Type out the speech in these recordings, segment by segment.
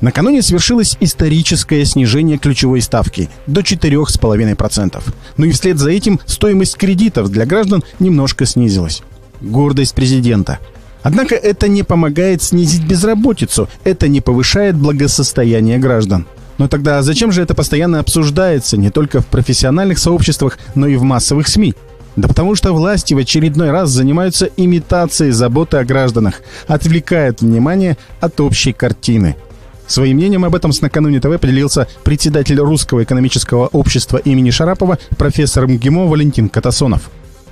Накануне свершилось историческое снижение ключевой ставки до 4,5%. Ну и вслед за этим стоимость кредитов для граждан немножко снизилась. Гордость президента. Однако это не помогает снизить безработицу, это не повышает благосостояние граждан. Но тогда зачем же это постоянно обсуждается не только в профессиональных сообществах, но и в массовых СМИ? Да потому что власти в очередной раз занимаются имитацией заботы о гражданах, отвлекают внимание от общей картины. Своим мнением об этом с «Накануне ТВ» поделился председатель Русского экономического общества имени Шарапова, профессор МГИМО Валентин Катасонов.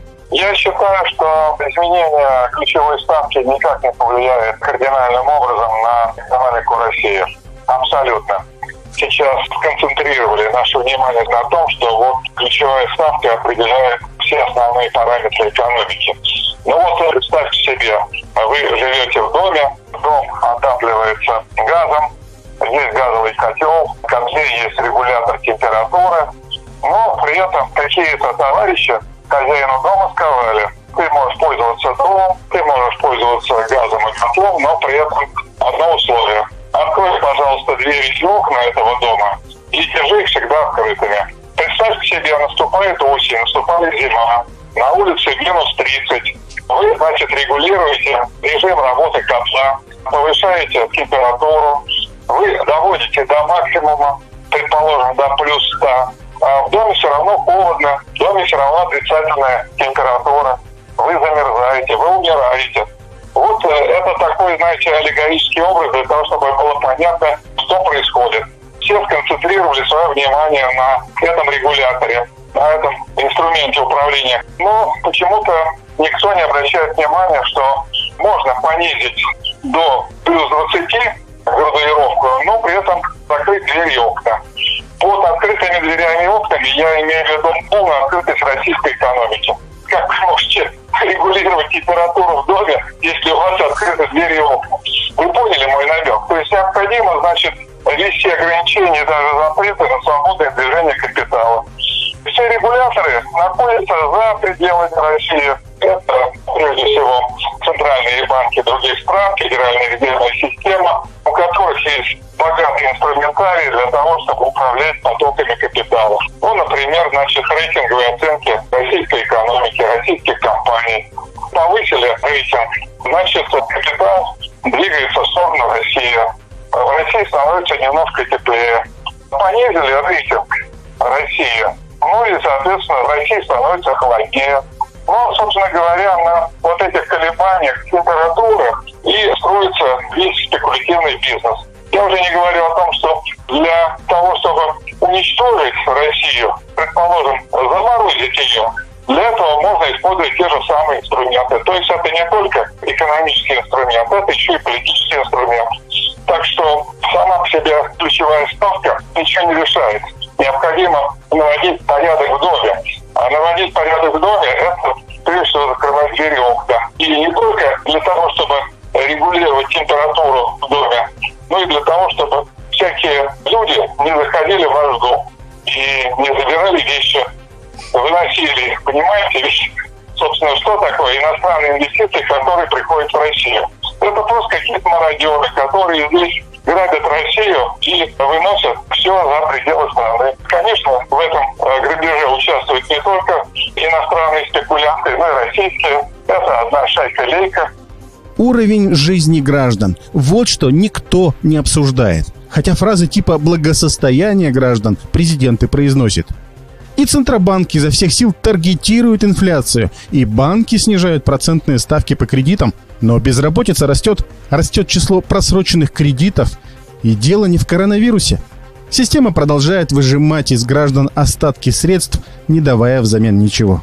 Я считаю, что изменение ключевой ставки никак не повлияет кардинальным образом на экономику России. Абсолютно. Сейчас сконцентрировали наше внимание на том, что вот ключевая ставка определяет все основные параметры экономики. Ну вот представьте себе, вы живете в доме, дом отапливается газом, есть газовый котел, в котле есть регулятор температуры, но при этом какие-то товарищи хозяину дома сказали: ты можешь пользоваться домом, ты можешь пользоваться газом и котлом, но при этом одно условие. Открой, пожалуйста, двери и окна этого дома и держи их всегда открытыми. Представьте себе, наступает осень, наступает зима, на улице минус 30. Вы, значит, регулируете режим работы котла, повышаете температуру, вы доводите до максимума, предположим, до плюс 100, а в доме все равно холодно, в доме все равно отрицательная температура. Вы замерзаете, вы умираете. Вот это такой, знаете, аллегорический образ для того, чтобы было понятно, что происходит. Все сконцентрировали свое внимание на этом регуляторе, на этом инструменте управления. Но почему-то никто не обращает внимания, что можно понизить до плюс 20 градуировку, но при этом закрыть двери и окна. Под открытыми дверями и окнами я имею в виду полную открытость российской экономики. Как вы можете регулировать температуру в доме, если у вас открыты двери и окна? Вы поняли мой намек? То есть необходимо, значит, ввести ограничения, даже запреты на свободное движение капитала. Все регуляторы находятся за пределами России. Это, прежде всего, центральные банки других стран, федеральная резервная система, у которых есть богатый инструментарий для того, чтобы управлять потоками капитала. Ну, например, значит, рейтинговые оценки российской экономики, российских компаний. Повысили рейтинг, значит, капитал двигается в сторону России. В России становится немножко теплее. Понизили рейтинг России. Ну и, соответственно, в России становится холоднее. Ну, собственно говоря, на вот этих колебаниях температуры и строится весь спекулятивный бизнес. Я уже не говорю о том, что для того, чтобы уничтожить Россию, предположим, заморозить ее, для этого можно использовать те же самые инструменты. То есть это не только экономический инструмент, это еще и политический инструмент. Так что сама по себе ключевая ставка ничего не решает. Необходимо наводить порядок в доме. А наводить порядок в доме – это, прежде всего, закрывать двери и окна. И не только для того, чтобы регулировать температуру в доме, но и для того, чтобы всякие люди не заходили в ваш дом и не забирали вещи, выносили их. Понимаете, ведь, собственно, что такое иностранные инвестиции, которые приходят в Россию? Это просто какие-то мародеры, которые здесь грабят Россию и выносят все за пределы страны. Конечно, в этом грабеже участвуют не только иностранные спекулянты, но и российские. Это одна шайка-лейка. Уровень жизни граждан – вот что никто не обсуждает. Хотя фразы типа «благосостояние граждан» президент и произносит. И Центробанк изо всех сил таргетирует инфляцию, и банки снижают процентные ставки по кредитам, но безработица растет число просроченных кредитов, и дело не в коронавирусе. Система продолжает выжимать из граждан остатки средств, не давая взамен ничего.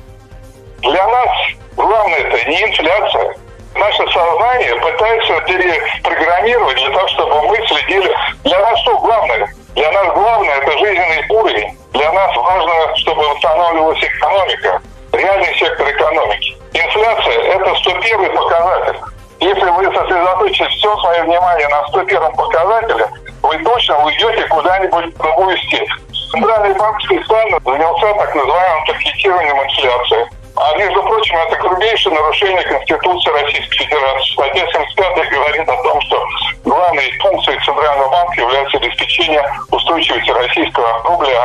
Для нас главное это не инфляция. Наше сознание пытается перепрограммировать для того, чтобы мы следили. Для нас что главное? Для нас главное это жизненный уровень. Для нас важно, чтобы восстанавливалась экономика, реальный сектор экономики. Инфляция – это 101-й показатель. Если вы сосредоточите все свое внимание на 101-м показателе, вы точно уйдете куда-нибудь в другую степь. Центральный банк специально занялся так называемым таргетированием инфляции. А между прочим, это грубейшее нарушение Конституции Российской Федерации. Статья 75 говорит о том, что главной функцией Центрального банка является обеспечение устойчивости российского рубля.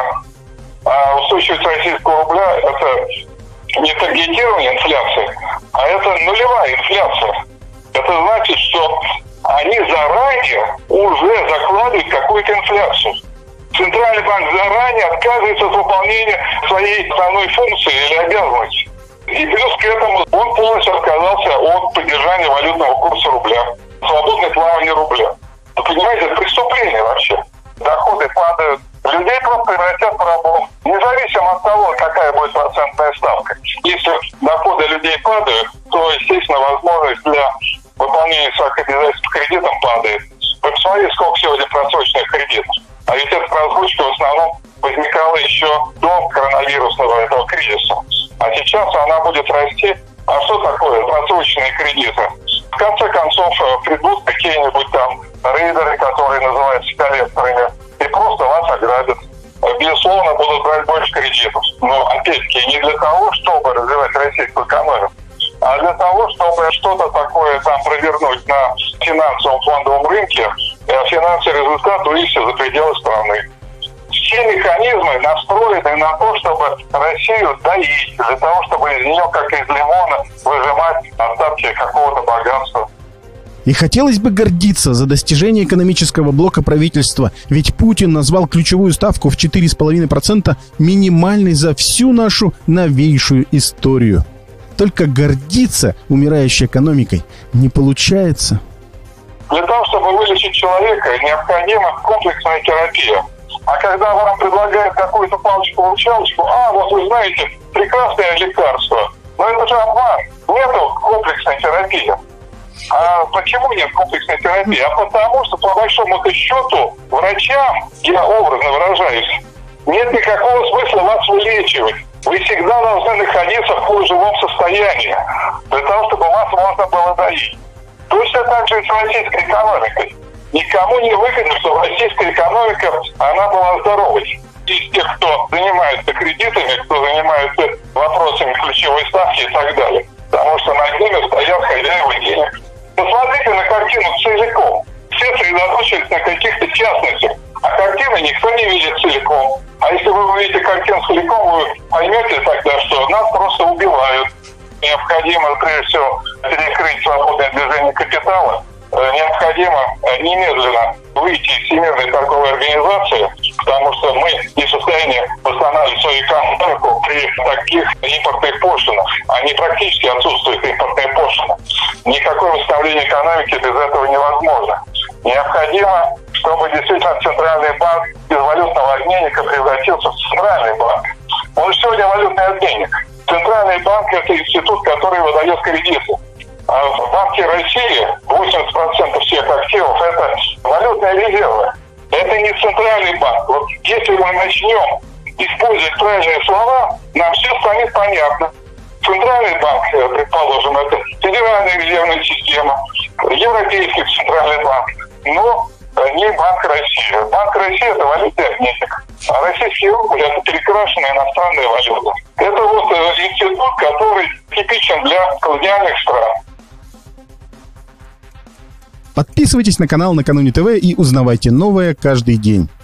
А устойчивость российского рубля – это не таргетирование инфляции, а это нулевая инфляция. Это значит, что они заранее уже закладывают какую-то инфляцию. Центральный банк заранее отказывается от выполнения своей основной функции или обязанности. И плюс к этому он полностью отказался от поддержания валютного курса рубля, свободное плавание рубля. Вы понимаете, это преступление вообще. Доходы падают, людей просто превратят в рабов. Независимо от того, какая будет процентная ставка. Если доходы людей падают, то, естественно, возможность для выполнения своих обязательств кредитом падает. Вы посмотрите, сколько сегодня просроченных кредитов. А ведь эта просрочка в основном возникала еще до коронавирусного этого кризиса. А сейчас она будет расти. А что такое просроченные кредиты? В конце концов, придут какие-нибудь там рейдеры, которые называются коллекторами, и просто вас ограбят. Безусловно, будут брать больше кредитов. Но, опять-таки, не для того, чтобы развивать российскую экономику, а для того, чтобы что-то такое там провернуть на финансовом фондовом рынке, финансовый результат вывести за пределы страны. Все механизмы настроены на то, чтобы Россию доить, для того, чтобы из нее, как из лимона, выжимать остатки какого-то богатства. И хотелось бы гордиться за достижение экономического блока правительства, ведь Путин назвал ключевую ставку в 4,5% минимальной за всю нашу новейшую историю. Только гордиться умирающей экономикой не получается. Для того, чтобы вылечить человека, необходима комплексная терапия. А когда вам предлагают какую-то палочку-выручалочку, вот вы знаете, прекрасное лекарство. Но это же обман. Нету комплексной терапии. А почему нет комплексной терапии? А потому что, по большому счету, врачам, я образно выражаюсь, нет никакого смысла вас вылечивать. Вы всегда должны находиться в полуживом состоянии, для того, чтобы вас можно было доить. Точно так же и с российской экономикой. Никому не выгодно, что российская экономика, она была здоровой. Из тех, кто занимается кредитами, кто занимается вопросами ключевой ставки и так далее. Потому что над ними стоят хозяева денег. Посмотрите на картину целиком. Все сосредоточились на каких-то частностях. А картины никто не видит целиком. А если вы увидите картину целиком, вы поймете тогда, что нас просто убивают. Необходимо, прежде всего, перекрыть свободное движение капитала. Необходимо немедленно выйти из Всемирной торговой организации, потому что мы не в состоянии восстанавливать свою экономику при таких импортных пошлинах. Они практически отсутствуют, импортные пошлины. Никакое восстановление экономики без этого невозможно. Необходимо, чтобы действительно Центральный банк из валютного обменника превратился в Центральный банк. Он же сегодня валютный обменник. Центральный банк – это институт, который выдает кредиты. А в Банке России 80% всех активов – это валютные резервы. Это не Центральный банк. Вот если мы начнем использовать правильные слова, нам все станет понятно. Центральный банк, предположим, это Федеральная резервная система, Европейский центральный банк, но не Банк России. Банк России – это валютный обменник, а российский рубль – это перекрашенная иностранная валюта. Это вот институт, который типичен для колониальных стран. Подписывайтесь на канал Накануне ТВ и узнавайте новое каждый день.